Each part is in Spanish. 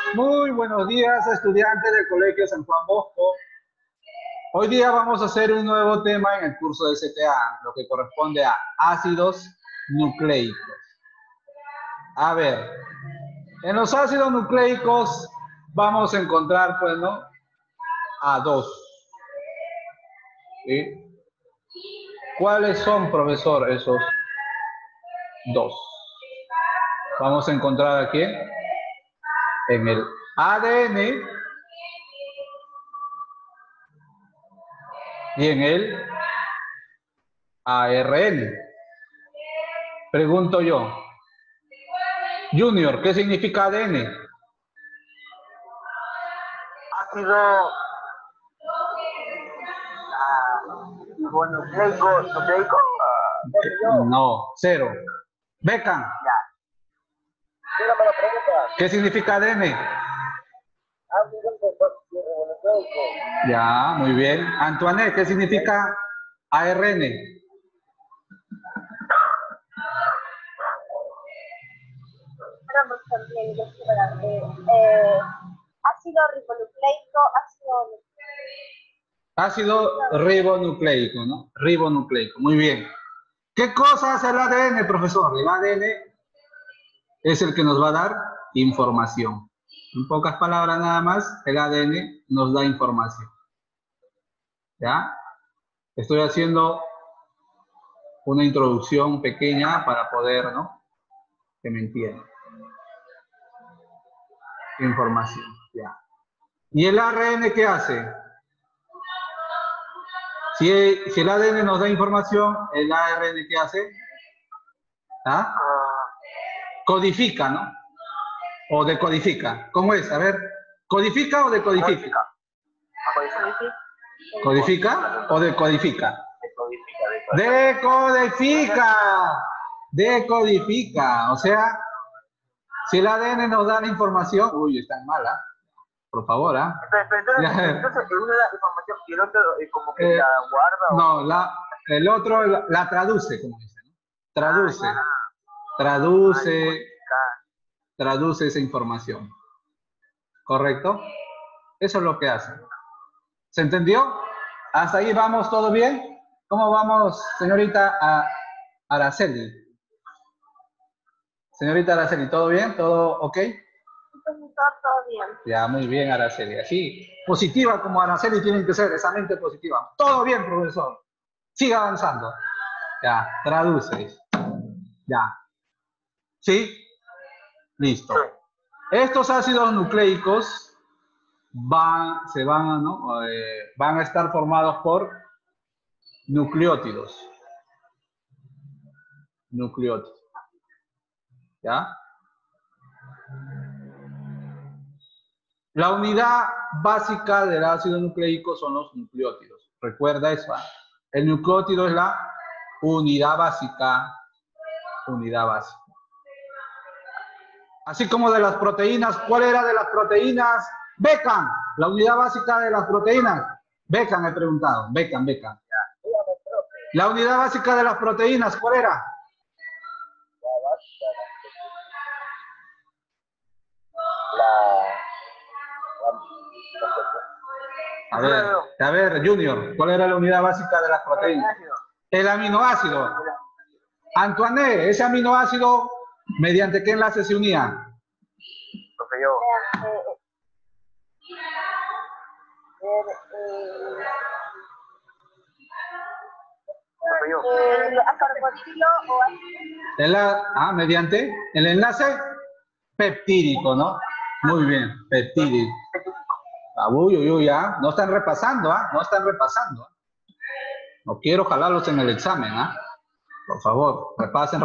Muy buenos días, estudiantes del Colegio San Juan Bosco. Hoy día vamos a hacer un nuevo tema en el curso de CTA, lo que corresponde a ácidos nucleicos. A ver, en los ácidos nucleicos vamos a encontrar, pues, ¿no? A dos. ¿Sí? ¿Cuáles son, profesor, esos dos? Vamos a encontrar aquí en el ADN y en el ARN. Pregunto yo, Junior, ¿qué significa ADN? Ácido nucleico, No, cero. Beckham, ya. Dígame la pregunta. ¿qué significa ADN? Ácido nucleico. Ya, muy bien. Antoinette, ¿qué significa ARN? Tenemos también ácido ribonucleico, Ácido ribonucleico, ¿no? Ribonucleico, muy bien. ¿Qué cosa hace el ADN, profesor? El ADN es el que nos va a dar información. En pocas palabras nada más, el ADN nos da información. ¿Ya? Estoy haciendo una introducción pequeña para poder, ¿no? Que me entiendan. Información, ya. ¿Y el ARN qué hace? Si el ADN nos da información, ¿el ARN qué hace? ¿Ah? Codifica, ¿no? O decodifica. ¿Cómo es? A ver, ¿codifica o decodifica? ¿Codifica o decodifica? Decodifica. Decodifica. O sea, si el ADN nos da la información, uy, está mala. Por favor, ¿ah? Entonces, uno da información y el otro como que la guarda. No, el otro la traduce, como dicen, ¿no? Traduce. Traduce esa información. ¿Correcto? Eso es lo que hace. ¿Se entendió? ¿Hasta ahí vamos todo bien? ¿Cómo vamos, señorita Araceli? Señorita Araceli, ¿todo bien? ¿Todo ok? todo bien. Ya, muy bien, Araceli. Así, positiva como Araceli tienen que ser, esa mente positiva. Todo bien, profesor. Siga avanzando. Ya, traduce. Ya. ¿Sí? Listo. Estos ácidos nucleicos van a estar formados por nucleótidos. Nucleótidos. ¿Ya? La unidad básica del ácido nucleico son los nucleótidos. Recuerda eso. El nucleótido es la unidad básica. Unidad básica. Así como de las proteínas. ¿Cuál era de las proteínas? Beckham. La unidad básica de las proteínas. Beckham, he preguntado. Beckham. La unidad básica de las proteínas, ¿cuál era? A ver, Junior, ¿cuál era la unidad básica de las proteínas? El aminoácido. Antoine, ese aminoácido, ¿mediante qué enlace se unía? Mediante el enlace peptídico, ¿no? Muy bien, peptídico. Ya. No están repasando, No están repasando. No quiero jalarlos en el examen, Por favor, repasen.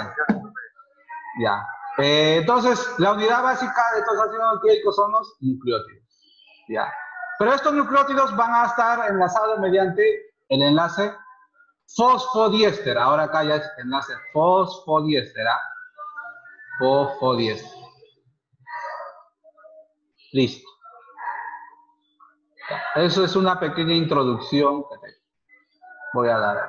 Ya. Entonces, la unidad básica de estos ácidos nucleicos son los nucleótidos. Ya. Pero estos nucleótidos van a estar enlazados mediante el enlace fosfodiéster. Ahora acá ya es enlace fosfodiéster, Fosfodiéster. Listo. Eso es una pequeña introducción que te voy a dar.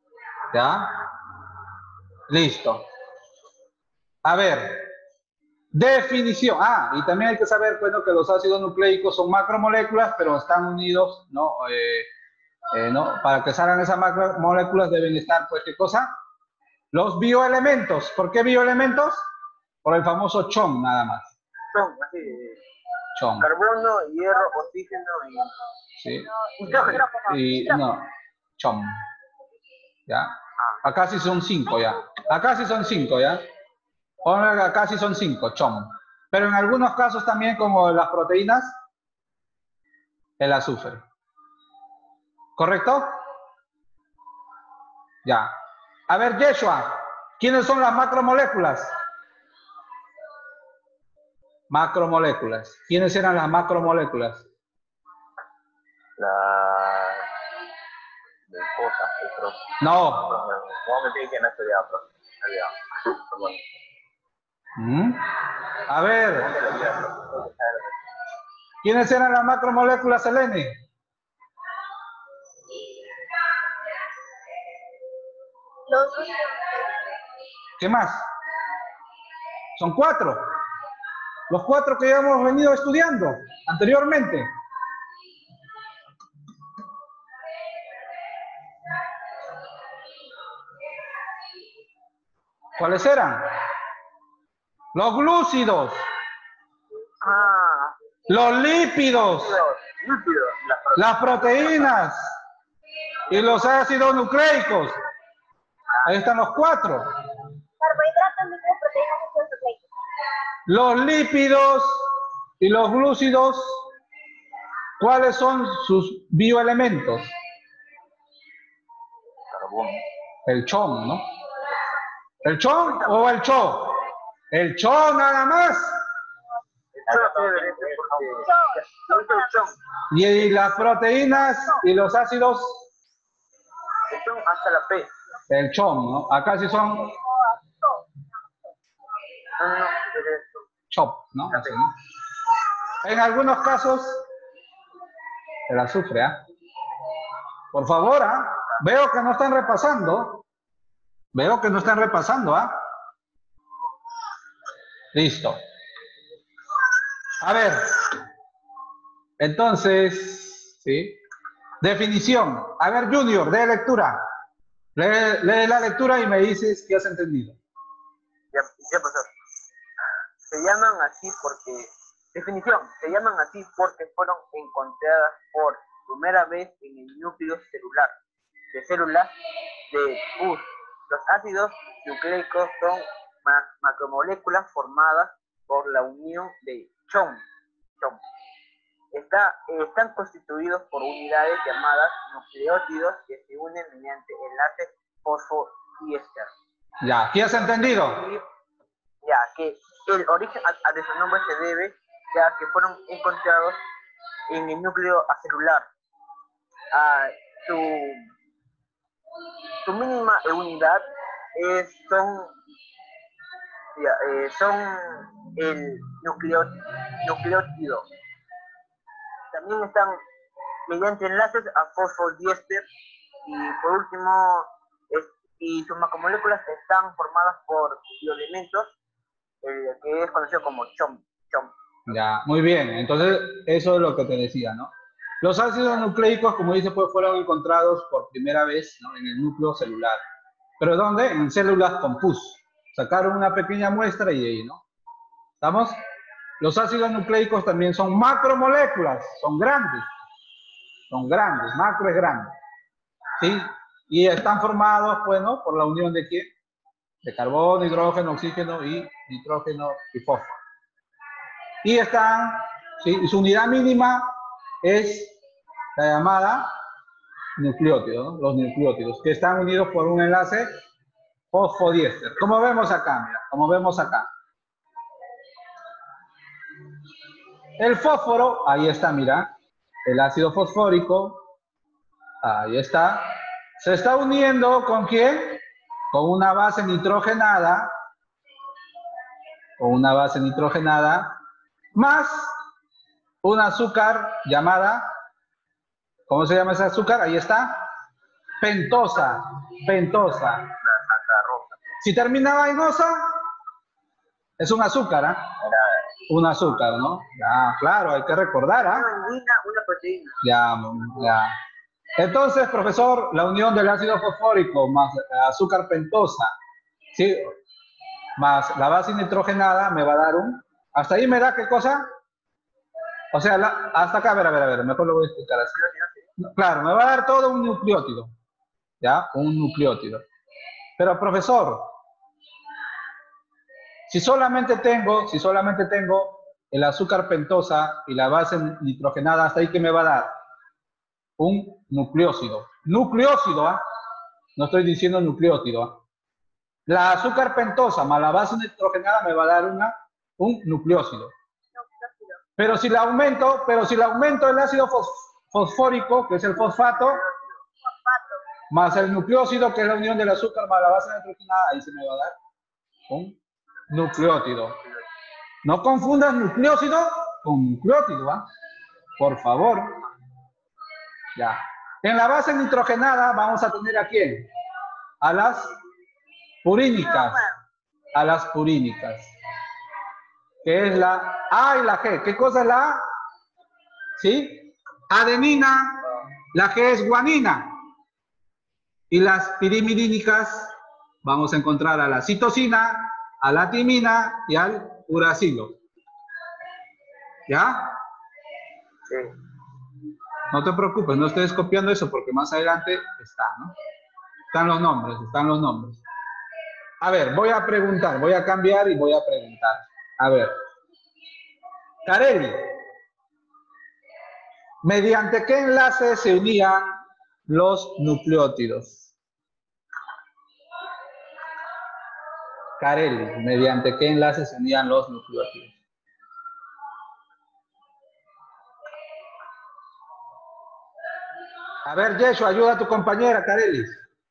¿Ya? Listo. A ver, Definición. Y también hay que saber, bueno, que los ácidos nucleicos son macromoléculas, pero están unidos, ¿no? ¿No? Para que salgan esas macromoléculas deben estar, pues, ¿qué cosa? Los bioelementos. ¿Por qué bioelementos? Por el famoso CHOM, nada más. Son así, CHOM. carbono, hierro, oxígeno Sí. nitrógeno. Y no, CHOM. ¿Ya? Acá sí son 5 ya. Acá sí son 5 ya. Acá sí son 5, CHOM. Pero en algunos casos también, como las proteínas, el azufre. ¿Correcto? Ya. A ver, Yeshua, ¿quiénes son las macromoléculas? Macromoléculas. ¿Quiénes eran las macromoléculas? La de cosas, pero No. no me tiene que no estudiar, perdón. A ver, ¿quiénes eran las macromoléculas, Selene? Los ¿Qué más? Son 4. Los 4 que ya hemos venido estudiando anteriormente. ¿Cuáles eran? Los glúcidos, los lípidos, Lípidos, las proteínas y los ácidos nucleicos. Ahí están los 4. carbohidratos, microproteínas y ácidos nucleicos. Los lípidos y los glúcidos, ¿cuáles son sus bioelementos? carbono. El CHOM, ¿no? ¿El CHOM o el CHO? El CHO nada más. Y las proteínas y los ácidos, Hasta la P. el CHOM, ¿no? Acá sí son No, CHOP, ¿no? Así, ¿no? En algunos casos, el azufre, ¿ah? Por favor, ¿ah? Veo que no están repasando. Veo que no están repasando, ¿ah? Listo. A ver. Entonces, ¿sí? Definición. A ver, Junior, de lectura. Lee la lectura y me dices qué has entendido. ya pasó. Se llaman así porque, definición, se llaman así porque fueron encontradas por primera vez en el núcleo celular de células de Bus. Los ácidos nucleicos son macromoléculas formadas por la unión de CHOM. Están constituidos por unidades llamadas nucleótidos que se unen mediante enlaces fosfodiéster. Ya, ¿qué has entendido? Ya, que el origen de su nombre se debe ya que fueron encontrados en el núcleo celular. Su mínima unidad son el nucleótido. También están mediante enlaces a fosfodiéster y por último y sus macromoléculas están formadas por bioelementos que es conocido como CHOM. Ya, muy bien. Entonces, eso es lo que te decía, ¿no? Los ácidos nucleicos, como dice, pues fueron encontrados por primera vez, ¿no? En el núcleo celular. ¿Pero dónde? En células con pus. Sacaron una pequeña muestra y ahí, ¿no? ¿Estamos? Los ácidos nucleicos también son macromoléculas, son grandes. Son grandes, macro es grande. ¿Sí? Y están formados, pues, ¿no? Por la unión de ¿quién? De carbono, hidrógeno, oxígeno y nitrógeno y fósforo. Y están, ¿sí? Y su unidad mínima es la llamada nucleótido, ¿no? Los nucleótidos, que están unidos por un enlace fosfodiéster. Como vemos acá, mira, como vemos acá. El fósforo, ahí está, mira, el ácido fosfórico, ahí está, se está uniendo ¿con quién? Con una base nitrogenada, más un azúcar llamada, ¿cómo se llama ese azúcar? Ahí está, pentosa. Si terminaba en osa, Es un azúcar, ¿ah? Un azúcar, ¿no? Ya, claro, hay que recordar, ¿ah? Una anguila, una proteína. Ya, ya. Entonces, profesor, la unión del ácido fosfórico más azúcar pentosa, ¿sí? Más la base nitrogenada me va a dar un... ¿Hasta ahí me da qué cosa? O sea, hasta acá, a ver, mejor lo voy a explicar así. Claro, me va a dar todo un nucleótido, ¿ya? Un nucleótido. Pero, profesor, si solamente tengo el azúcar pentosa y la base nitrogenada, ¿hasta ahí qué me va a dar? Un nucleócido. Nucleócido, ¿ah? No estoy diciendo nucleótido, ¿ah? La azúcar pentosa más la base nitrogenada me va a dar un nucleócido. Pero si le aumento el ácido fosfórico, que es el fosfato, más el nucleócido, que es la unión del azúcar más la base nitrogenada, ahí se me va a dar un nucleótido. No confundas nucleócido con nucleótido, ¿ah? Por favor. Ya. En la base nitrogenada vamos a tener a quién? A las purínicas. A las purínicas. Que es la A y la G. ¿Qué cosa es la A? ¿Sí? Adenina. La G es guanina. Y las pirimidínicas vamos a encontrar a la citosina, a la timina y al uracilo. ¿Ya? Sí. No te preocupes, no estés copiando eso porque más adelante está, ¿no? Están los nombres. A ver, voy a preguntar, voy a cambiar y voy a preguntar. A ver. Carelli, ¿mediante qué enlace se unían los nucleótidos? Carelli, ¿mediante qué enlace se unían los nucleótidos? A ver, Yeshua, ayuda a tu compañera, Carelli.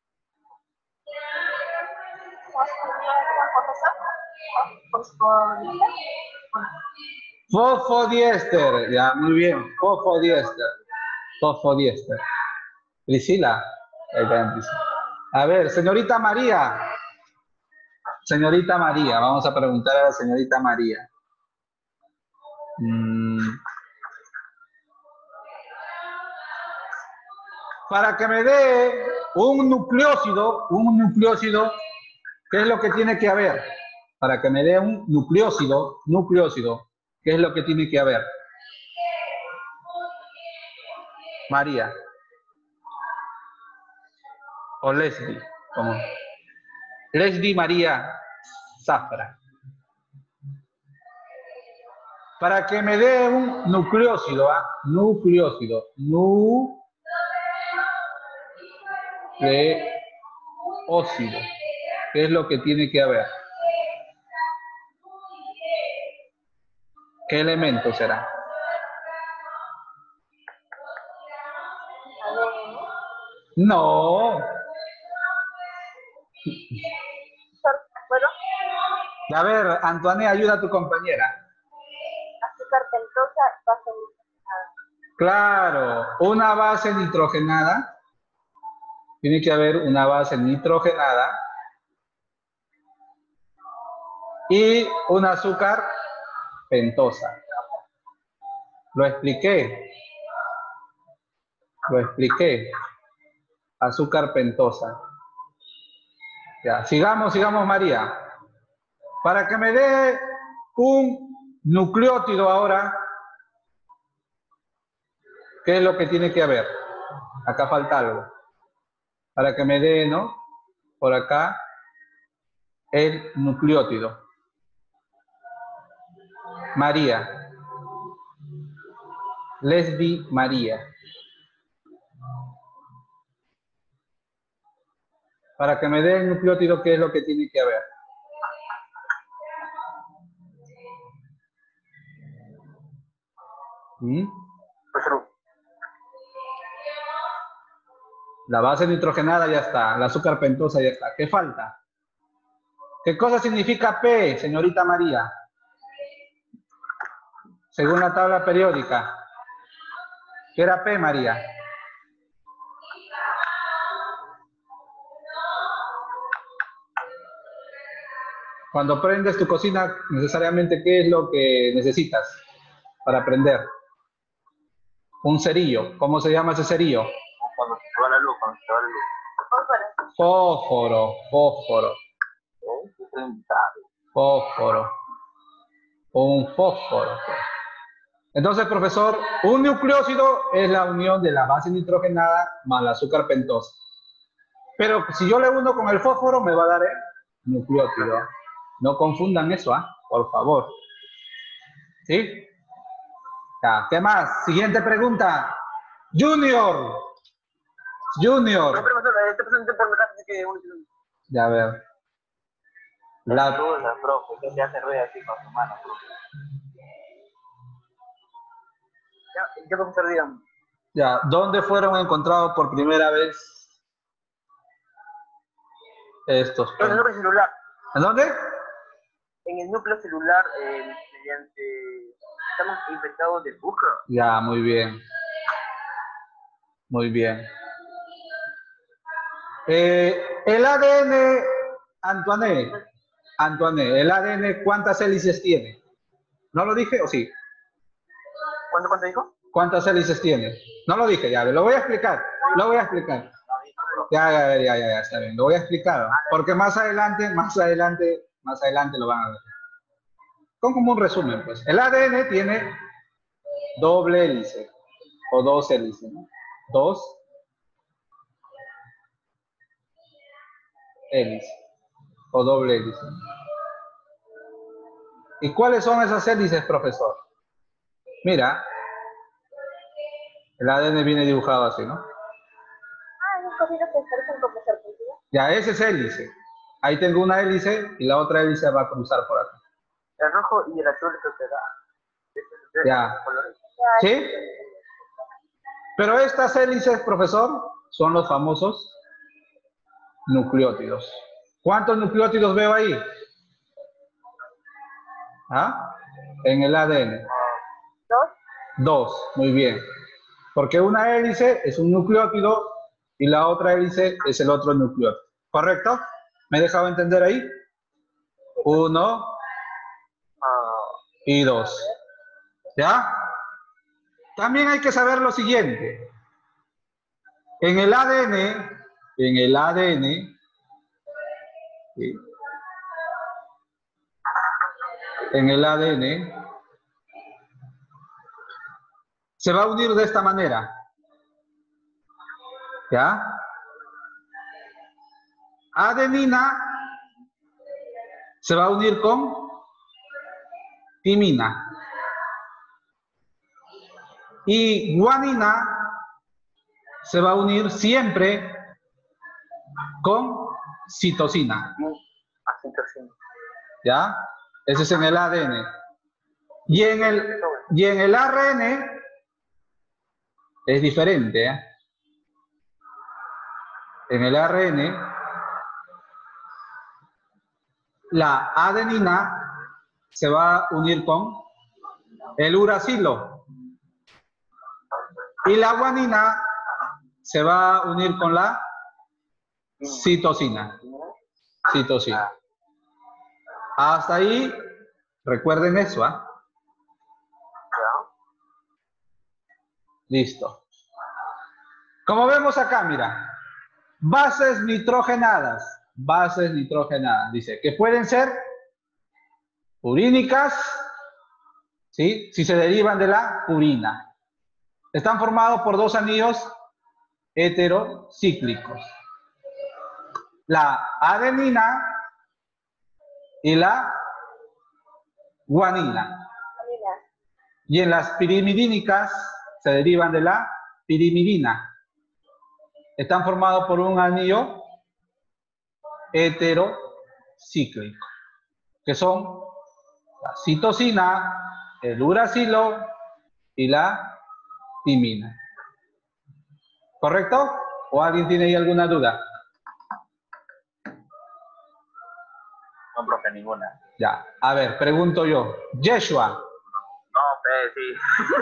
Fosfodiéster, ya, muy bien, fosfodiéster. Priscila, a ver, señorita María, vamos a preguntar a la señorita María. Para que me dé un nucleócido, ¿qué es lo que tiene que haber? Para que me dé un nucleócido, ¿qué es lo que tiene que haber? María. O Leslie, ¿cómo? Leslie María Zafra. Para que me dé un nucleócido, ¿ah? Nucleócido. Nucleócido. ¿Qué es lo que tiene que haber? ¿Qué elemento será? No. Bueno, A ver, Antoine, ayuda a tu compañera. azúcar pentosa, base nitrogenada. Claro, una base nitrogenada. Tiene que haber una base nitrogenada y un azúcar pentosa. Lo expliqué. Azúcar pentosa. Ya, sigamos, María. Para que me dé un nucleótido ahora, ¿qué es lo que tiene que haber? Acá falta algo. Para que me dé, ¿no? Por acá, el nucleótido. María. Leslie María. Para que me dé el nucleótido, ¿qué es lo que tiene que haber? La base nitrogenada ya está, el azúcar pentosa ya está. ¿Qué falta? ¿Qué cosa significa P, señorita María? Según la tabla periódica. ¿Qué era P, María? Cuando prendes tu cocina, necesariamente, ¿qué es lo que necesitas para prender? Un cerillo. ¿Cómo se llama ese cerillo? Cuando se va la luz, cuando se va la luz. Fósforo, fósforo, fósforo. Un fósforo. Entonces, profesor, un nucleósido es la unión de la base nitrogenada más el azúcar pentosa. Pero si yo le uno con el fósforo, me va a dar el nucleótido. No confundan eso, ¿ah? Por favor. ¿Sí? Ya, ¿qué más? Siguiente pregunta. Junior. Junior. No, profesor, este presente por mi casa, así que... Ya, a ver. La profe, que se hace ruido así con su mano, profe. ¿Qué profesor, digamos? Ya, ¿dónde fueron encontrados por primera vez estos? En el núcleo celular. ¿En dónde? En el núcleo celular, mediante... Estamos infectados de buca. Ya, muy bien. Muy bien. El ADN, Antoine, ¿el ADN cuántas hélices tiene? ¿No lo dije o sí? ¿Cuánto dijo? ¿Cuántas hélices tiene? No lo dije, ya, lo voy a explicar. Lo voy a explicar. Ya, está bien. Lo voy a explicar, ¿no? Porque más adelante lo van a ver. Como un resumen, pues. El ADN tiene doble hélice o dos hélices, ¿no? Dos hélices o doble hélice. ¿Y cuáles son esas hélices, profesor? Mira, el ADN viene dibujado así, ¿no? Los cositas que parecen como serpientes. Ya, ese es hélice. Ahí tengo una hélice y la otra hélice va a cruzar por acá. El rojo y el azul que se da. Ya. ¿Sí? Pero estas hélices, profesor, son los famosos nucleótidos. ¿Cuántos nucleótidos veo ahí? ¿Ah? En el ADN. Dos, muy bien. Porque una hélice es un nucleótido y la otra hélice es el otro nucleótido. ¿Correcto? ¿Me he dejado entender ahí? 1 y 2. ¿Ya? También hay que saber lo siguiente. En el ADN, ¿sí? En el ADN se va a unir de esta manera. ¿Ya? Adenina se va a unir con timina. Y guanina se va a unir siempre con citosina. ¿Ya? Ese es en el ADN. Y en el ARN es diferente, ¿eh? En el ARN, la adenina se va a unir con el uracilo. Y la guanina se va a unir con la citosina. Citosina. Hasta ahí, recuerden eso, ¿ah? Listo. Como vemos acá, mira. Bases nitrogenadas. Bases nitrogenadas. Dice que pueden ser urínicas, ¿sí? Si se derivan de la purina. Están formados por dos anillos heterocíclicos. La adenina y la guanina. Y en las pirimidínicas se derivan de la pirimidina. Están formados por un anillo heterocíclico, que son la citosina, el uracilo y la timina. ¿Correcto? ¿O alguien tiene ahí alguna duda? No, profe, ninguna. Ya, a ver, pregunto yo. Yeshua. No, sí.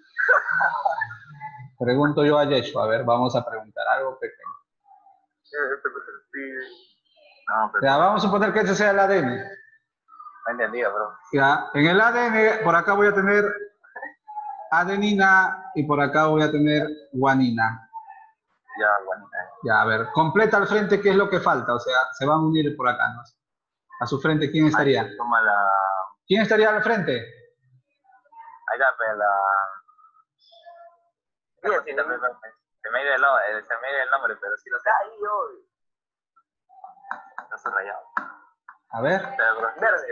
Pregunto yo a Yeshua. A ver, vamos a preguntar algo pequeño. No, Ya, vamos a suponer que ese sea el ADN. No entendido, bro. Ya, en el ADN, por acá voy a tener adenina y por acá voy a tener guanina. Ya, guanina. Ya, a ver, completa al frente qué es lo que falta, o sea, se van a unir por acá, ¿no? A su frente, ¿quién estaría? Ahí toma la... ¿Quién estaría al frente? Ahí está, pues, la... Sí, cosita, pues, se me ha ido el nombre, pero sí lo sé. Ahí hoy. Está subrayado. A ver. Pero, bro, Verde.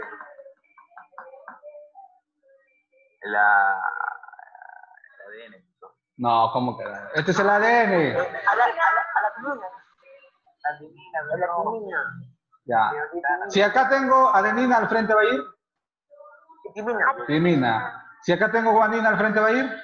La ADN. No, ¿cómo que? Este es el ADN. A la timina. La timina. Ya. Si acá tengo adenina, al frente va a ir Timina. timina. Si acá tengo guanina, al frente va a ir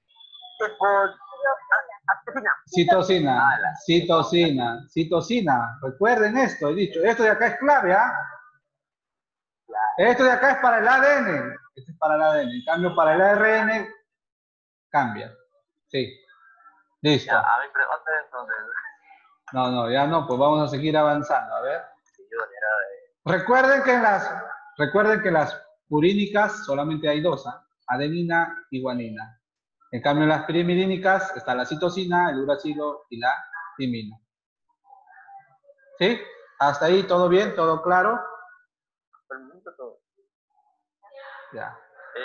citosina. Citosina. Citosina. Recuerden esto, he dicho. Esto de acá es clave, ¿ah? Esto de acá es para el ADN. Este es para el ADN. En cambio, para el ARN, cambia. Sí. Listo. Ya, a mi pregunta entonces. No, ya no, pues vamos a seguir avanzando. A ver. Si yo era de... Recuerden que en las purínicas solamente hay dos, ¿ah? Adenina y guanina. En cambio, en las pirimidínicas está la citosina, el uracilo y la timina. ¿Sí? Hasta ahí, ¿todo bien? ¿Todo claro? Por el momento todo. Ya.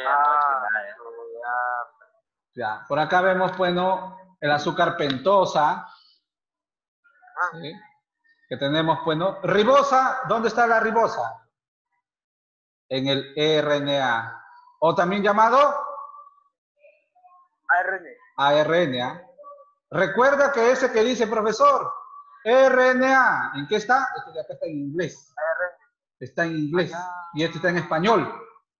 ya. Ya. Por acá vemos, bueno, el azúcar pentosa. ¿Sí? Que tenemos, bueno, ribosa. ¿Dónde está la ribosa? En el RNA. O también llamado ARN. Recuerda que ese que dice, profesor, RNA, ¿en qué está? Este de acá está en inglés. Está en inglés. Y este está en español.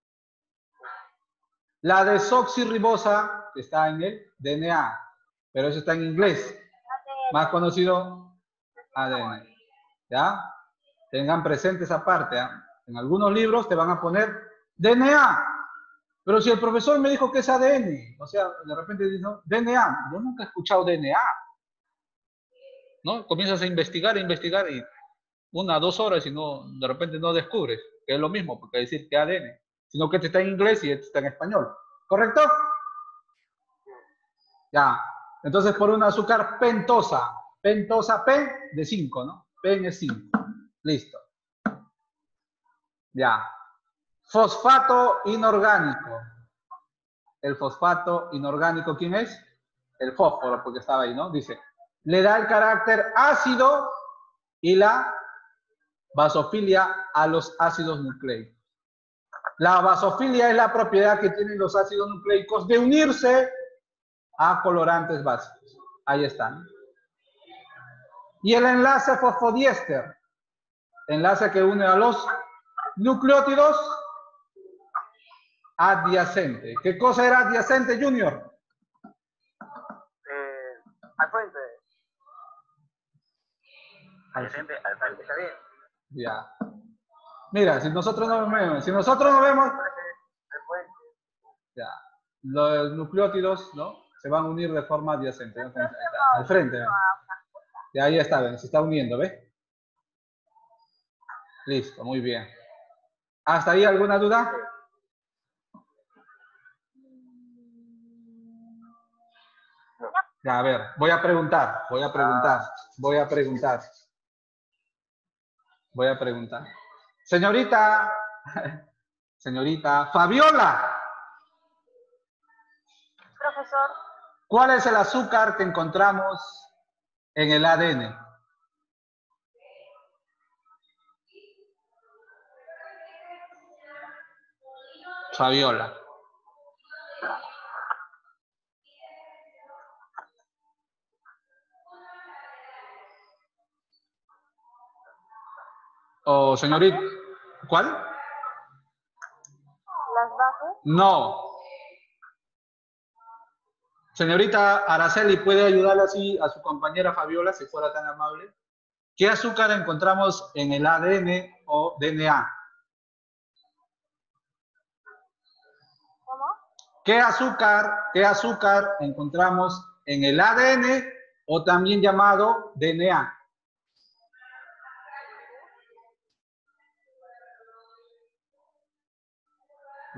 La desoxirribosa está en el DNA, pero eso está en inglés. Más conocido ADN. ¿Ya? Tengan presente esa parte. ¿eh? En algunos libros te van a poner DNA. Pero si el profesor me dijo que es ADN, o sea, de repente dice, no, DNA, yo nunca he escuchado DNA. ¿No? Comienzas a investigar y 1 a 2 horas y no, de repente no descubres que es lo mismo, porque decir que ADN, sino que este está en inglés y este está en español. ¿Correcto? Ya. Entonces, por un azúcar pentosa. Pentosa, P de 5, ¿no? P es 5. Listo. Ya. Fosfato inorgánico. El fosfato inorgánico, ¿quién es? El fósforo, porque estaba ahí, ¿no? Dice, le da el carácter ácido y la basofilia a los ácidos nucleicos. La basofilia es la propiedad que tienen los ácidos nucleicos de unirse a colorantes básicos. Ahí están. Y el enlace fosfodiéster, enlace que une a los nucleótidos adyacente. ¿Qué cosa era adyacente, Junior? Al frente. Adyacente al frente. Está bien. Ya. Mira, si nosotros no vemos, Al frente. ya, los nucleótidos, ¿no? Se van a unir de forma adyacente, ¿no? Al frente, ¿no? Y ahí está, ¿ven? Se está uniendo, ¿ves? Listo, muy bien. ¿Hasta ahí alguna duda? Ya, a ver, voy a preguntar. Señorita Fabiola. Profesor, ¿Cuál es el azúcar que encontramos en el ADN? Fabiola. O señorita, ¿cuál? las bases. No. Señorita Araceli, ¿puede ayudarle así a su compañera Fabiola, si fuera tan amable? ¿Qué azúcar encontramos en el ADN o DNA? ¿Cómo? ¿Qué azúcar encontramos en el ADN o también llamado DNA?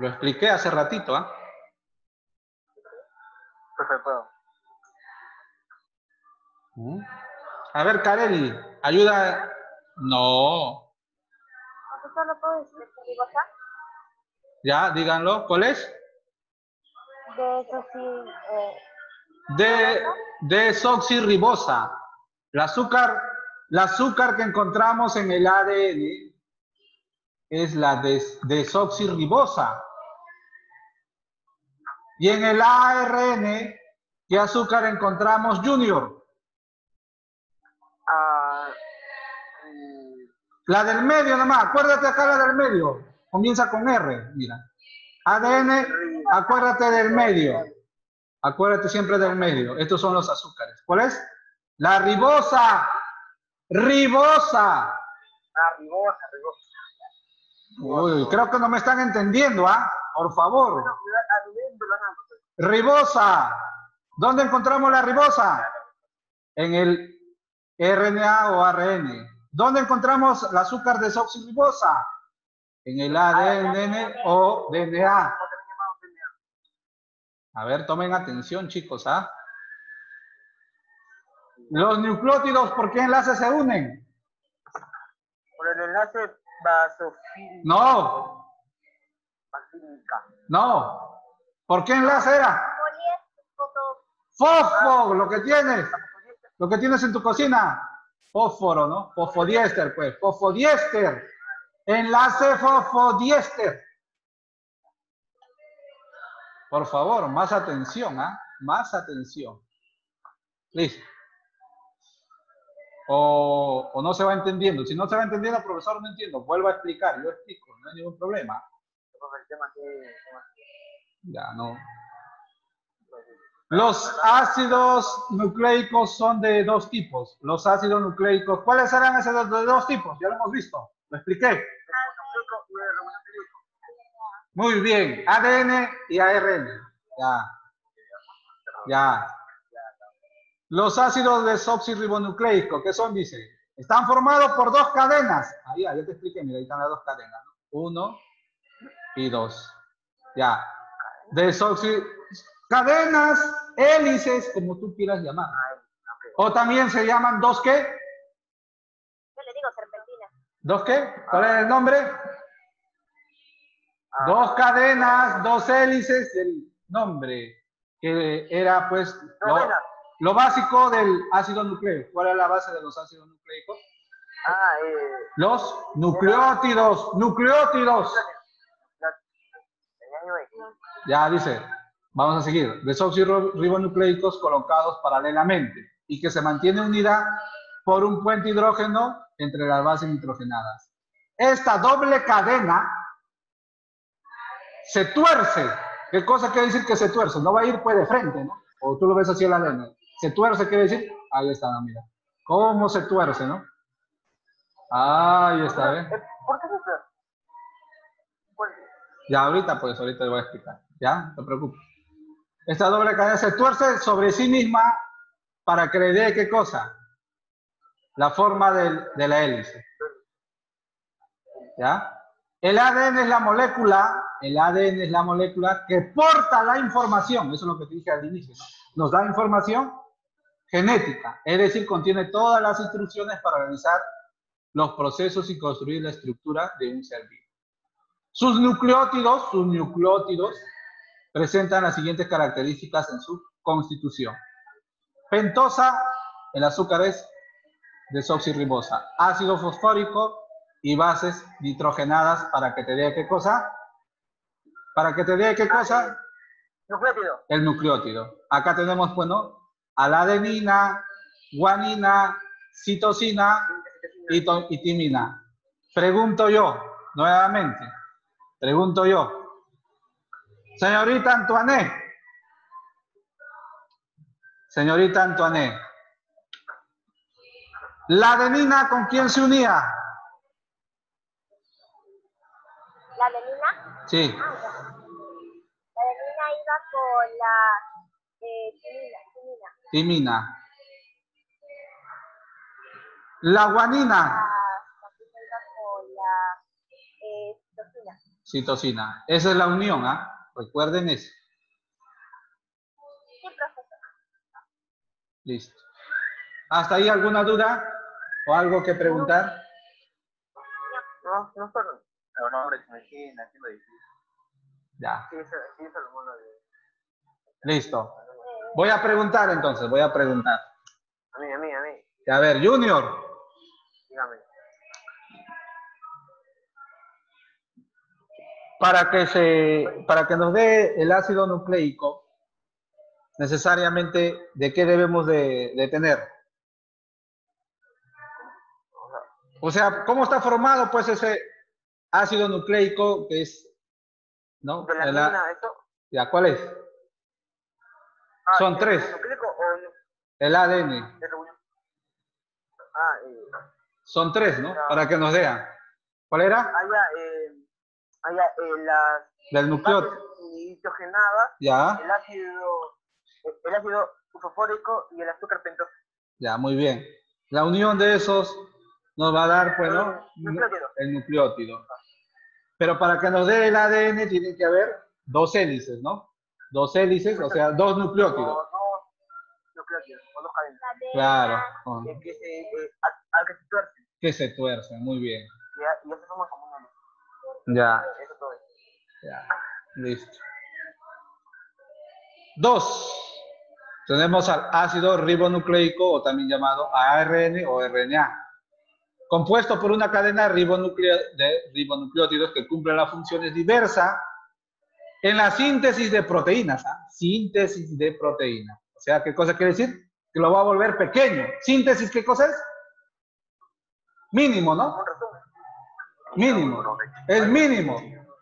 Lo expliqué hace ratito, ¿ah? Profe, ¿puedo? A ver, Kareli, ayuda. No. ¿Profesor, no puedo decir ribosa? Ya, díganlo. ¿Cuál es? De eso sí, Desoxirribosa. El azúcar que encontramos en el ADN es la desoxirribosa. Y en el ARN, ¿qué azúcar encontramos, Junior? La del medio nomás, acuérdate acá la del medio. Comienza con R, mira. ADN, acuérdate del medio. Acuérdate siempre del medio. Estos son los azúcares. ¿Cuál es? La ribosa. Ribosa. Ribosa. Uy, creo que no me están entendiendo, ¿ah? Por favor. Ribosa. ¿Dónde encontramos la ribosa? En el RNA o ARN. ¿Dónde encontramos el azúcar desoxirribosa? En el ADN o DNA. A ver, tomen atención, chicos, ¿ah? Los nucleótidos, ¿por qué enlaces se unen? Por el enlace basofílico. No. No. ¿Por qué enlace era? Fósforo, lo que tienes. Lo que tienes en tu cocina. Fósforo, ¿no? Fosfodiéster, pues. Fosfodiéster. Enlace fosfodiéster. Por favor, más atención, ¿ah? Más atención. Listo. O no se va entendiendo. Si no se va entendiendo, profesor, no entiendo. Vuelvo a explicar. Yo explico. No hay ningún problema. Ya, no. Los ácidos nucleicos son de dos tipos. Los ácidos nucleicos. ¿Cuáles eran esos de dos tipos? Ya lo hemos visto. Lo expliqué. Muy bien. ADN y ARN. Ya. Ya. Los ácidos desoxirribonucleicos, ¿qué son? Dice. Están formados por dos cadenas. Ahí, ya te expliqué. Mira, ahí están las dos cadenas. 1 y 2. Ya. Cadenas, hélices, como tú quieras llamar. O también se llaman dos, ¿qué? Yo le digo serpentina. ¿Dos qué? ¿Cuál es el nombre? Dos cadenas, dos hélices, el nombre, que era pues lo básico del ácido nucleico. ¿Cuál es la base de los ácidos nucleicos? Los nucleótidos, nucleótidos. Ya dice, vamos a seguir. Desoxirribonucleicos colocados paralelamente y que se mantiene unida por un puente hidrógeno entre las bases nitrogenadas. Esta doble cadena se tuerce. ¿Qué cosa quiere decir que se tuerce? No va a ir pues de frente, ¿no? O tú lo ves así en la arena. Se tuerce quiere decir, ahí está, no, mira. ¿Cómo se tuerce, no? Ahí está, ¿eh? ¿Por qué se tuerce? Ya ahorita te voy a explicar. ¿Ya? No te preocupes. Esta doble cadena se tuerce sobre sí misma para que le dé, ¿qué cosa? La forma de la hélice. ¿Ya? El ADN es la molécula que porta la información. Eso es lo que te dije al inicio, ¿no? Nos da información genética, es decir, contiene todas las instrucciones para realizar los procesos y construir la estructura de un ser vivo. Sus nucleótidos presentan las siguientes características en su constitución. Pentosa, el azúcar es desoxirribosa. Ácido fosfórico y bases nitrogenadas para que te dé ¿qué cosa? Para que te dé ¿qué cosa? Nucleótido. El nucleótido. Acá tenemos, bueno, adenina, guanina, citosina y timina. Pregunto yo, nuevamente, señorita Antoinette, ¿la adenina con quién se unía? ¿La adenina? Sí. La adenina iba con la Timina. La guanina. La iba con la citosina. Citosina. Esa es la unión, ¿ah? Recuerden eso. Sí, profesor. Listo. ¿Hasta ahí alguna duda o algo que preguntar? No solo. Los nombres, imagina, haciendo difícil. Ya. Sí, eso es lo bueno de... Listo. Voy a preguntar entonces, voy a preguntar. A mí. A ver, Junior, Dígame. para que nos dé el ácido nucleico, necesariamente, ¿de qué debemos de tener? O sea, ¿cómo está formado pues ese ácido nucleico que es, ¿no? ¿De la mina eso? Ya, ¿cuál es? Son tres. ¿Nucleico o El ADN. de reunión? Son tres, ¿no? Ya. Para que nos vean. ¿Cuál era? Las Del nucleótido. bases nitrogenadas, Ya, el ácido fosfórico y el azúcar pentosa. ya, muy bien. La unión de esos nos va a dar, pues, ¿no? Nucleótido. El nucleótido. Pero para que nos dé el ADN tiene que haber dos hélices, ¿no? Dos hélices, o sea, dos nucleótidos. O dos nucleótidos, o dos cadenas. Claro. Que se tuercen. Que se tuercen, muy bien. Y eso somos como uno. Ya, Eso todo. ya, listo. Dos. Tenemos al ácido ribonucleico, o también llamado ARN o RNA, compuesto por una cadena de ribonucleótidos que cumplen las funciones diversas en la síntesis de proteínas. ¿Ah? Síntesis de proteínas. O sea, ¿qué cosa quiere decir? Que lo va a volver pequeño. ¿Síntesis qué cosa es? Mínimo, ¿no? Un resumen. Mínimo. Es mínimo.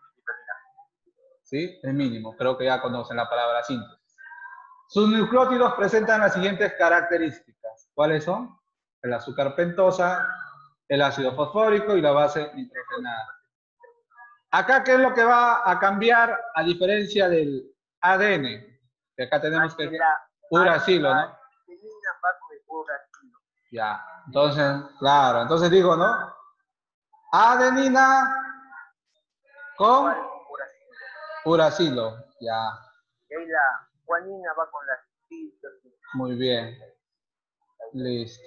¿Sí? Es mínimo. Creo que ya conocen la palabra síntesis. Sus nucleótidos presentan las siguientes características. ¿Cuáles son? El azúcar pentosa, el ácido fosfórico y la base nitrogenada. Acá, ¿qué es lo que va a cambiar a diferencia del ADN? Que acá tenemos que... uracilo, ¿no? Ya, entonces, claro, entonces digo, ¿no? Adenina con uracilo, ya. Y ahí la guanina va con las citosina. Muy bien. Listo.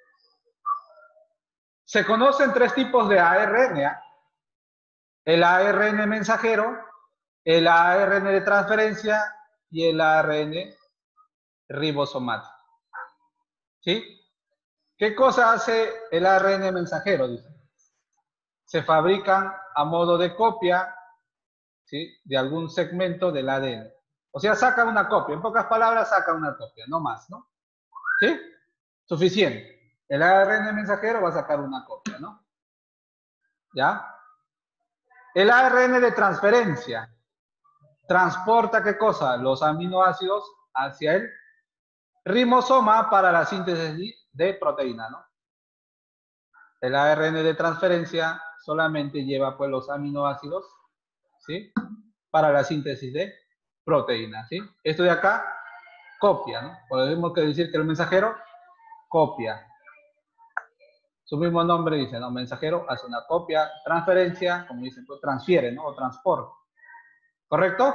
Se conocen tres tipos de ARN. ¿Eh? El ARN mensajero, el ARN de transferencia y el ARN ribosomático. ¿Sí? ¿Qué cosa hace el ARN mensajero? Dice. Se fabrican a modo de copia, ¿sí? De algún segmento del ADN. O sea, saca una copia. En pocas palabras, saca una copia, no más, ¿no? ¿Sí? Suficiente. El ARN mensajero va a sacar una copia, ¿no? ¿Ya? El ARN de transferencia transporta, ¿qué cosa? Los aminoácidos hacia el ribosoma para la síntesis de proteína, ¿no? El ARN de transferencia solamente lleva, pues, los aminoácidos, ¿sí? Para la síntesis de proteína, ¿sí? Esto de acá, copia, ¿no? Podemos decir que el mensajero copia. Su mismo nombre dice, ¿no? Mensajero hace una copia, transferencia, como dicen, pues transfiere, ¿no? O transporta. ¿Correcto?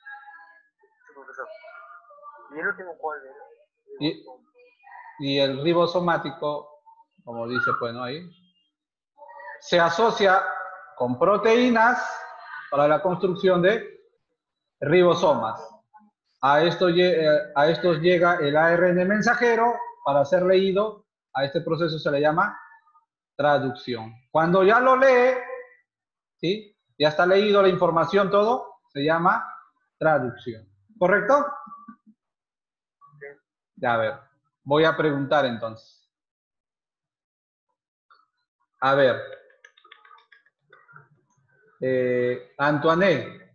¿Y el último cuál es? Y el ribosomático, como dice, pues, ¿no? Ahí, se asocia con proteínas para la construcción de ribosomas. A estos llega el ARN mensajero para ser leído. A este proceso se le llama traducción. Cuando ya lo lee, ¿sí? Ya está leído la información, todo, se llama traducción. ¿Correcto? Ya, a ver, voy a preguntar entonces. A ver, Antoine,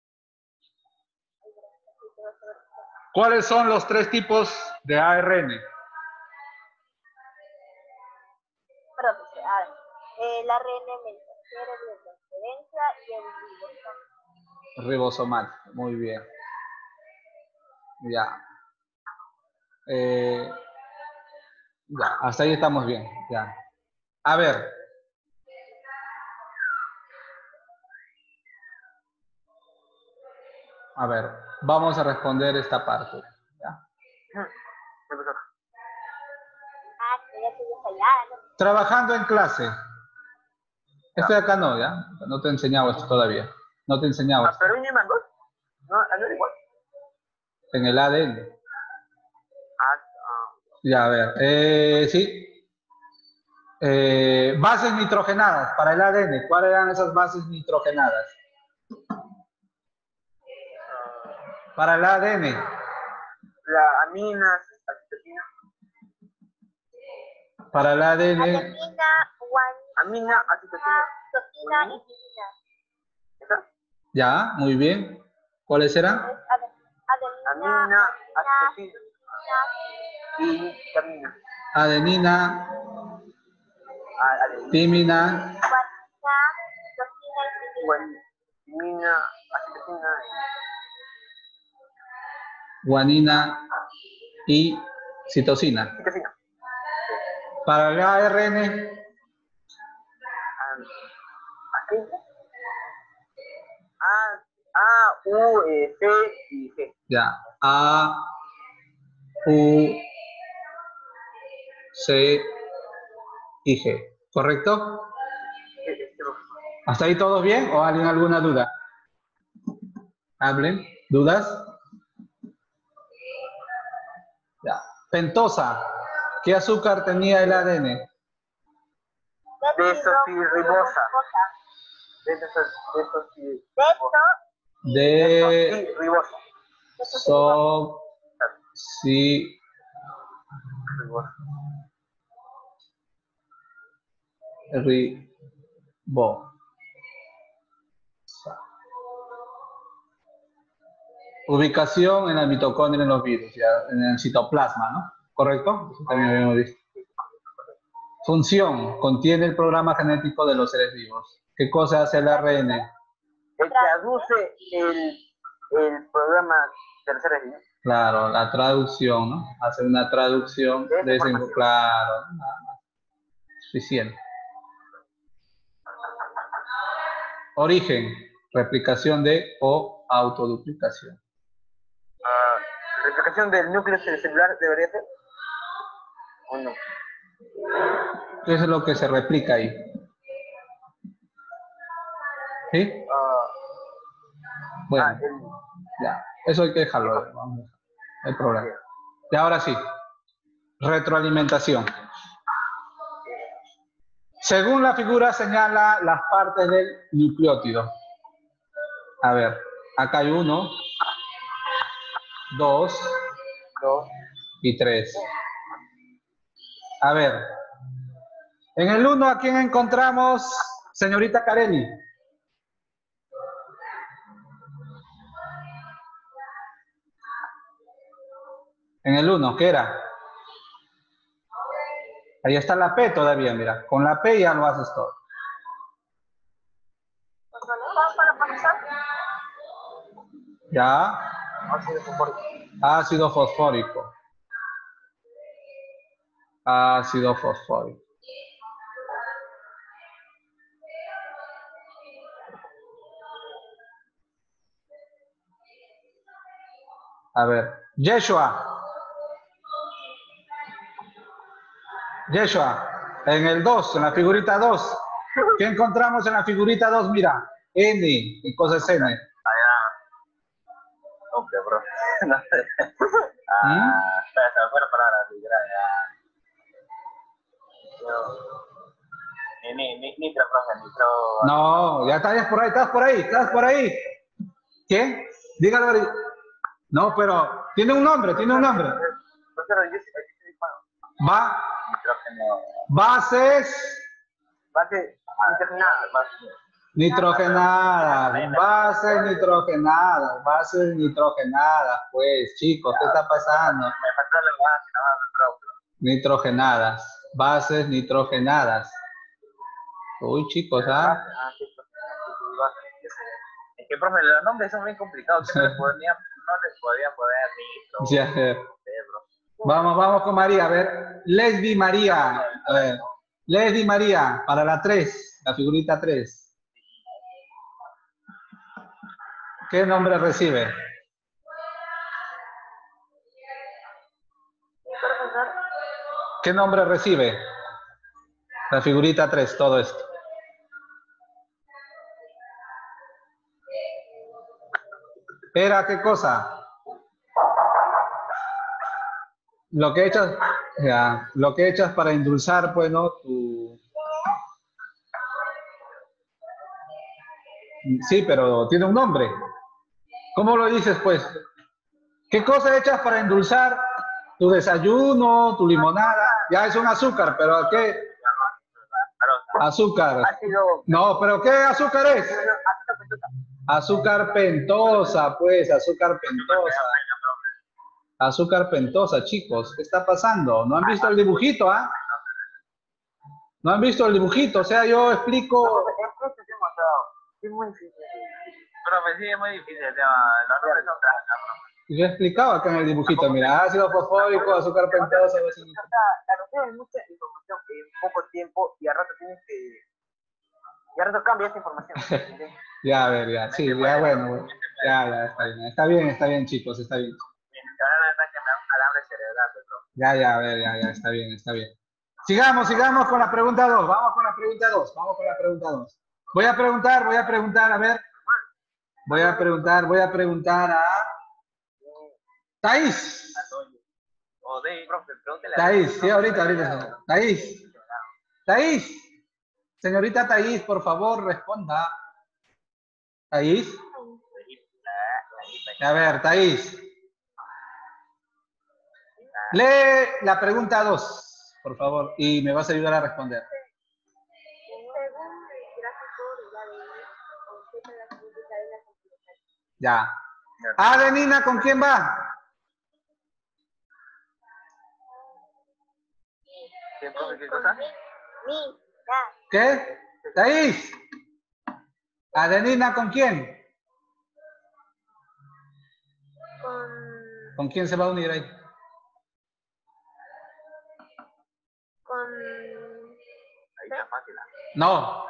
¿cuáles son los tres tipos de ARN? Profesor, a ver, el ARN mensajero de transferencia y el ribosoma. Ribosomático, muy bien. Ya. Ya, hasta ahí estamos bien. Ya. A ver. A ver, vamos a responder esta parte. ¿Ya? Profesor. Ah, que ya estoy fallada, ¿no? Trabajando en clase. Este de acá no, ¿ya? No te he enseñado esto todavía. No te he enseñado esto. Pero ¿y dos? No, no es igual. En el ADN. Ya, a ver. Sí. Bases nitrogenadas para el ADN. ¿Cuáles eran esas bases nitrogenadas? Para el ADN. La amina, citosina. Para el ADN. Adenina, Amina, citosina. citosina y timina. ¿Esa? Ya, muy bien. ¿Cuáles eran? Amina, citosina y tamina. Adenina, timina, Timina, citosina guanina y citosina. y citosina. Para el ARN, U, C y G. ya, A, U, C y G. ¿Correcto? ¿Hasta ahí todos bien? ¿O alguien alguna duda? ¿Hablen? ¿Dudas? Ya. Pentosa. ¿Qué azúcar tenía el ADN? Desoxirribosa. Ubicación en la mitocondria en los virus, ya, en el citoplasma, ¿no? ¿Correcto? Eso también habíamos visto. Función. Contiene el programa genético de los seres vivos. ¿Qué cosa hace el ARN? Traduce el programa de los seres vivos. Claro, la traducción, ¿no? Hace una traducción de ese, claro, nada más. Suficiente. Origen, replicación de o autoduplicación. ¿Replicación del núcleo celular debería ser? ¿O no? ¿Qué es lo que se replica ahí? ¿Sí? Bueno, ya, eso hay que dejarlo. No hay problema. Y ahora sí, retroalimentación. Según la figura señala las partes del nucleótido. A ver, acá hay 1, 2 y 3. A ver, en el 1, ¿a quién encontramos, señorita Carelli? En el 1, ¿qué era? Ahí está la P todavía, mira. Con la P ya lo haces todo. Ya. Ácido fosfórico. Ácido fosfórico. A ver, Yeshua, en el 2, en la figurita 2. ¿Qué encontramos en la figurita 2? Mira, N, ¿qué cosa es N? Allá. No, bro. No sé. Se me fue la palabra. Nitro, profe, nitro. No, ya estás por ahí. ¿Qué? Dígalo ahorita. No, pero tiene un nombre. Va. Bases nitrogenadas. Bases nitrogenadas, pues, chicos, ¿qué está pasando? Me faltó la base, no. Nitrogenadas, bases nitrogenadas. Uy, chicos, ¿ah? Es que, profe, los nombres son bien complicados. No les podía poner nitro. Ya. Vamos con María, a ver. Lesbi María. A ver. Lesbi María, para la 3, la figurita 3. ¿Qué nombre recibe? Sí, profesor. ¿Qué nombre recibe? La figurita 3, todo esto. ¿Era qué cosa? Lo que echas, ya, lo que echas para endulzar, pues, ¿no? Sí, pero tiene un nombre. ¿Cómo lo dices, pues? ¿Qué cosa echas para endulzar tu desayuno, tu limonada? Ya es un azúcar, pero ¿a qué? Azúcar. Ácido. No, pero ¿qué azúcar es? Azúcar pentosa, pues, azúcar pentosa. Azúcar pentosa, chicos. ¿Qué está pasando? ¿No han visto el dibujito, ah? ¿No han visto el dibujito? O sea, yo explico... Es muy difícil. Profe, sí, es muy difícil el tema. Los nombres son trampas, profe. Yo explicaba acá en el dibujito, mira, ácido fosfórico, azúcar pentosa... La noción es mucha información en poco tiempo y al rato tienes que... Y al rato cambia esa información. ¿Entiendes? Ya, a ver, ya, sí, ya, bueno, ya, está bien, chicos, está bien. Ahora ataque alambre cerebral, profe. Ya, a ver, ya, está bien. Sigamos con la pregunta 2, vamos con la pregunta 2. Voy a preguntar, a ver, voy a preguntar a Thaís. O de, profe, pregúntele a Thaís, sí, ahorita. Thaís, señorita Thaís, por favor, responda. Thaís. A ver, Thaís. Lee la pregunta 2, por favor, y me vas a ayudar a responder. Según el gráfico de la ADN, completa la siguiente cadena complementaria. Ya. Adenina, ¿con quién va? ¿Qué, profe, qué cosa? ¿Qué? Thaís. Adenina, ¿con quién? ¿Con quién se va a unir ahí? Ahí está fácil. No.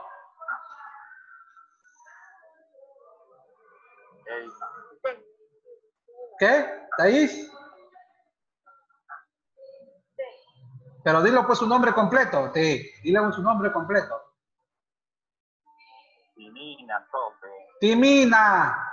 ¿Qué? ¿Thaís? Pero dilo pues su nombre completo. Sí, dile su nombre completo. Timina, profe. Timina.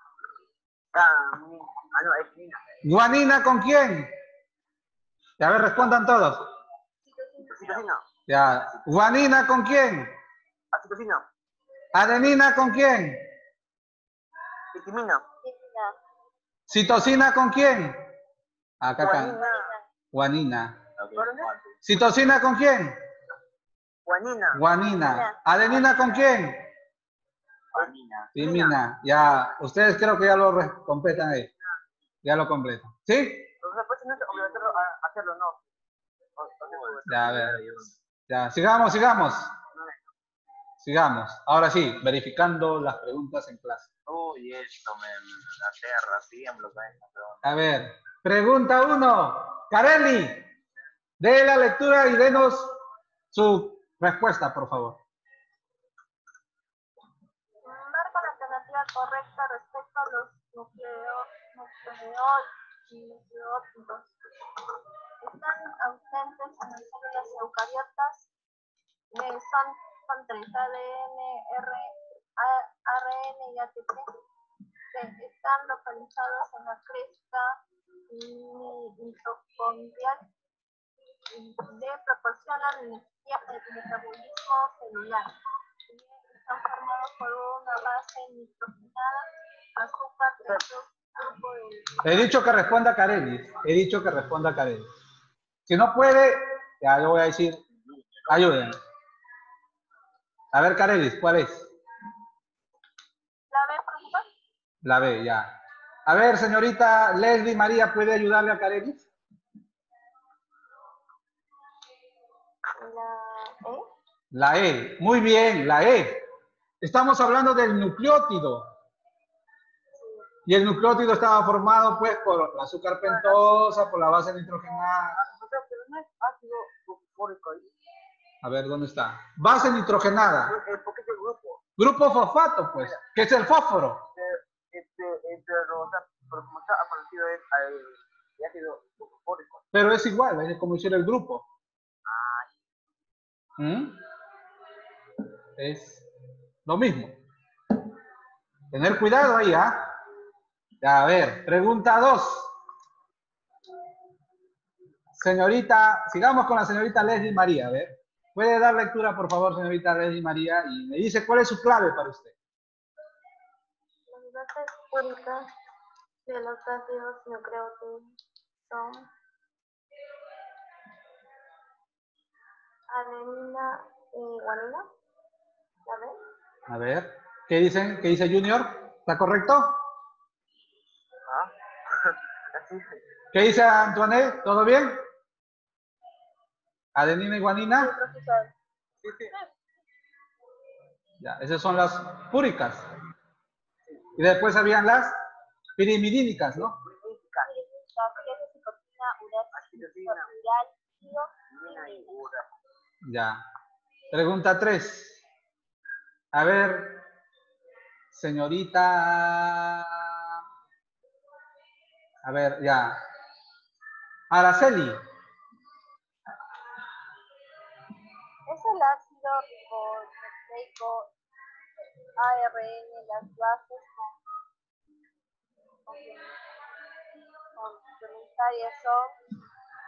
No, es Nina. Guanina, ¿con quién? Ya, a ver, respondan todos. Citocina. Ya. Guanina, ¿con quién? Acitocina. Adenina, ¿con quién? Vitamina. Citosina, ¿con quién? Acá. Guanina. Guanina. Okay. Citosina, ¿con quién? Guanina. Guanina. Adenina, ¿con quién? Guanina. Timina. Ya, ustedes creo que ya lo completan ahí. Ya lo completan. ¿Sí? Entonces, pues no es obligatorio hacerlo, no. Ya, a ver. Ya, sigamos. Ahora sí, verificando las preguntas en clase. Uy, esto me aterra, tiemblo con esta pregunta. A ver, pregunta 1. Kareli, dé la lectura y denos su respuesta, por favor. Marca la alternativa correcta respecto a los nucleótidos. Están ausentes en las células eucariotas. Son 3, ADN, ARN y ATP, que están localizados en la cresta mitocondrial D proporcionan energía del metabolismo celular. Están formados por una base nitrogenada, azúcar, grupo de... He dicho que responda Kareli. Si no puede, ya yo voy a decir, ayúdenme. A ver, Kareli, ¿cuál es? ¿La B, profesor? La B, ya. A ver, señorita Leslie María, ¿puede ayudarle a Kareli? La E. La E, muy bien, la E. Estamos hablando del nucleótido. Y el nucleótido estaba formado, pues, por el azúcar pentosa, por la base nitrogenada. Pero no es ácido fosfórico ahí. A ver, ¿dónde está? Base nitrogenada. Porque es el grupo. Grupo fosfato, pues, que es el fósforo. y ácido fosfórico. Pero es igual, es como hiciera el grupo. Es lo mismo. Tener cuidado ahí, ¿ah? A ver, pregunta 2. Señorita, sigamos con la señorita Leslie María, a ver. ¿Puede dar lectura, por favor, señorita Leslie María? Y me dice cuál es su clave para usted. Las bases púricas de los ácidos nucleóticos son adenina y guanina. ¿La ves? A ver, ¿qué dicen? ¿Qué dice Junior? ¿Está correcto? ¿Ah? Así. ¿Qué dice Antoinette? ¿Todo bien? ¿Adenina y guanina? Profesor. Sí, sí. Ya, esas son las púricas. Y después habían las pirimidínicas, ¿no? Ya. Pregunta 3. A ver, señorita. A ver, ya. Araceli. Es el ácido ribonucleico ARN, las bases complementarias son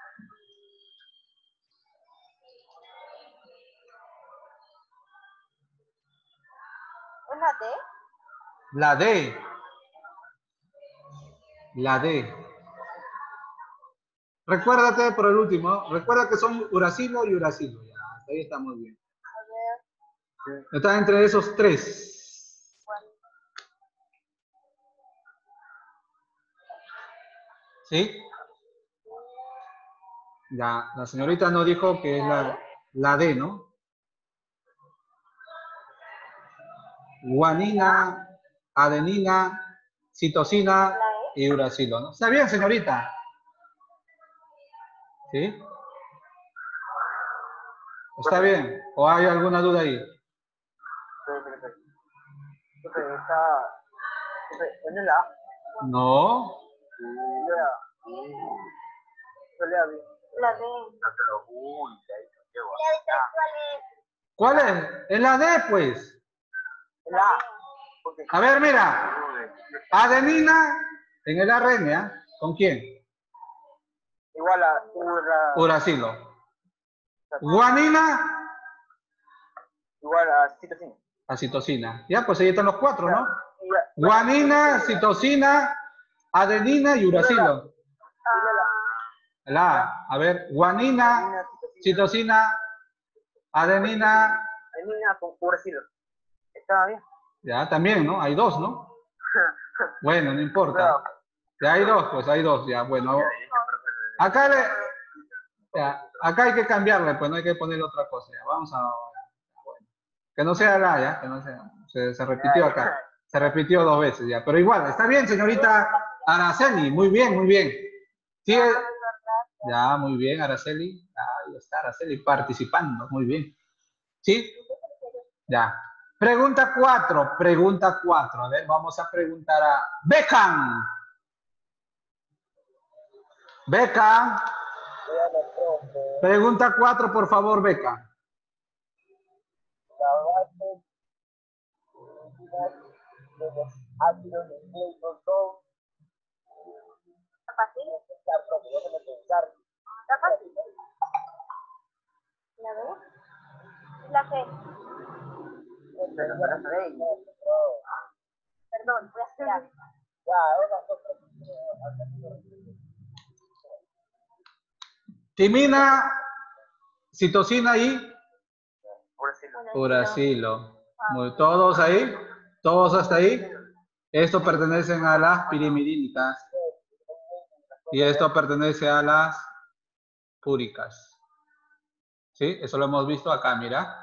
una D. La D. La D. Recuérdate por el último. Recuerda que son uracilo y uracilo. Ya, hasta ahí estamos bien. A ver, Está entre esos 3. bueno, ¿Sí? Ya, la señorita nos dijo que es la D, ¿no? Guanina, adenina, citosina y uracilo, ¿no? ¿Está bien, señorita? ¿Sí? ¿Está bien? ¿O hay alguna duda ahí? ¿En el A? No. la D. ¿Cuál es? Es la D, pues. El A. Porque A ver, mira. Adenina en el ARN, ¿ah? ¿Con quién? igual a Uracilo. Guanina igual a citosina. a citosina. Ya, pues ahí están los 4, ¿no? Ya. Guanina, citosina, adenina y uracilo. A ver, guanina, citosina, adenina. Adenina con uracilo. ¿Está bien? Ya, también, ¿no? Hay 2, ¿no? Bueno, no importa. Ya hay 2, pues hay 2, ya, bueno. Acá acá hay que cambiarle, pues no hay que poner otra cosa. Ya. Vamos a... Bueno, que no sea la, ya, que no sea. Se repitió acá. Se repitió 2 veces ya. Pero igual, está bien, señorita Araceli. Muy bien, muy bien. Sigue. Ya, muy bien, Araceli. Ahí está Araceli participando. Muy bien. ¿Sí? Ya. Pregunta 4. Pregunta 4. A ver, vamos a preguntar a Beckham. Beckham. Pregunta 4, por favor, Beckham. La base de los ácidos nucleicos son ¿Fácil? déjame pensar. ¿Está fácil? ¿La D? La G. Perdón, voy a esperar. Timina, citosina y Uracilo. uracilo. Todos ahí, todos hasta ahí. Esto pertenecen a las pirimidínicas. Y esto pertenece a las púricas. ¿Sí? Eso lo hemos visto acá, mira.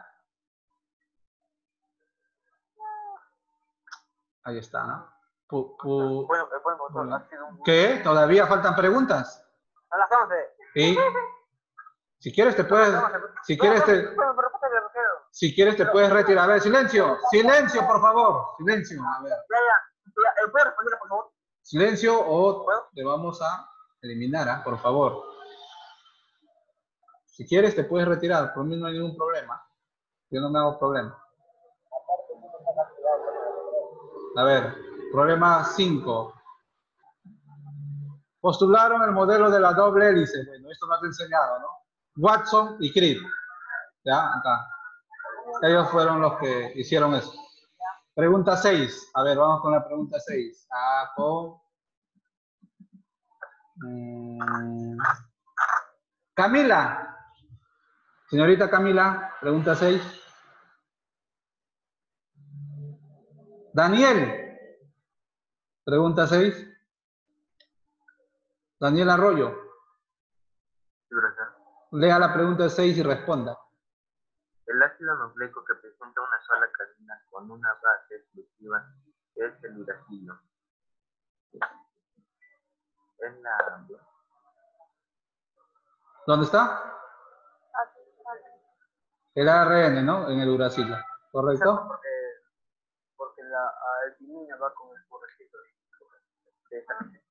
Ahí está, ¿no? Bueno, ha sido un... ¿Qué? ¿Todavía faltan preguntas? No las vamos a ver. ¿Sí? Si quieres te puedes... Si quieres te puedes retirar. A ver, silencio. Silencio, por favor. Silencio. A ver. Ya. ¿Puedo responderle, por favor? Silencio o le vamos a eliminar, ¿ah? Por favor. Si quieres, te puedes retirar. Por mí no hay ningún problema. Yo no me hago problema. A ver, problema 5. Postularon el modelo de la doble hélice. Bueno, esto no te he enseñado, ¿no? Watson y Crick. Ya, acá. Ellos fueron los que hicieron eso. Pregunta 6. A ver, vamos con la pregunta 6. Camila. Señorita Camila, pregunta 6. Daniel. Pregunta 6. Daniel Arroyo. Sí, profesor. Lea la pregunta 6 y responda. El ácido nucleico que presenta una sola cadena con una base exclusiva es el uracilo. Es la... ¿Dónde está? El ARN, ¿no? En el uracilo. ¿Correcto? Porque la arginina va con el uracilo de esta.